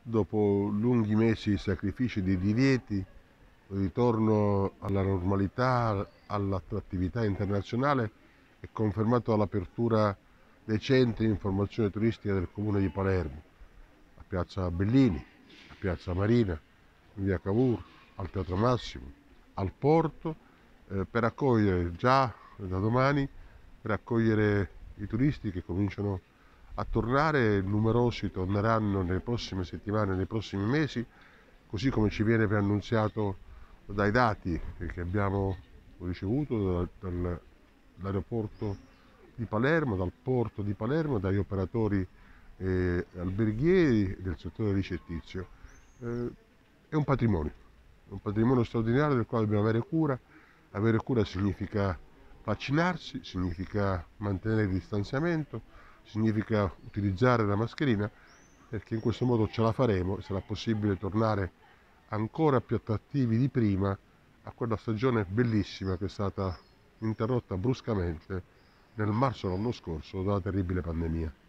Dopo lunghi mesi di sacrifici e di divieti, il ritorno alla normalità, all'attrattività internazionale è confermato dall'apertura dei centri di informazione turistica del comune di Palermo, a Piazza Bellini, a Piazza Marina, in via Cavour, al Teatro Massimo, al Porto, per accogliere già da domani, per accogliere i turisti che cominciano a tornare. Numerosi torneranno nelle prossime settimane, nei prossimi mesi, così come ci viene preannunziato dai dati che abbiamo ricevuto dall'aeroporto di Palermo, dal porto di Palermo, dagli operatori alberghieri del settore ricettizio. Eh, è un patrimonio straordinario del quale dobbiamo avere cura. Avere cura significa vaccinarsi, significa mantenere il distanziamento, significa utilizzare la mascherina, perché in questo modo ce la faremo e sarà possibile tornare ancora più attrattivi di prima a quella stagione bellissima che è stata interrotta bruscamente nel marzo dell'anno scorso dalla terribile pandemia.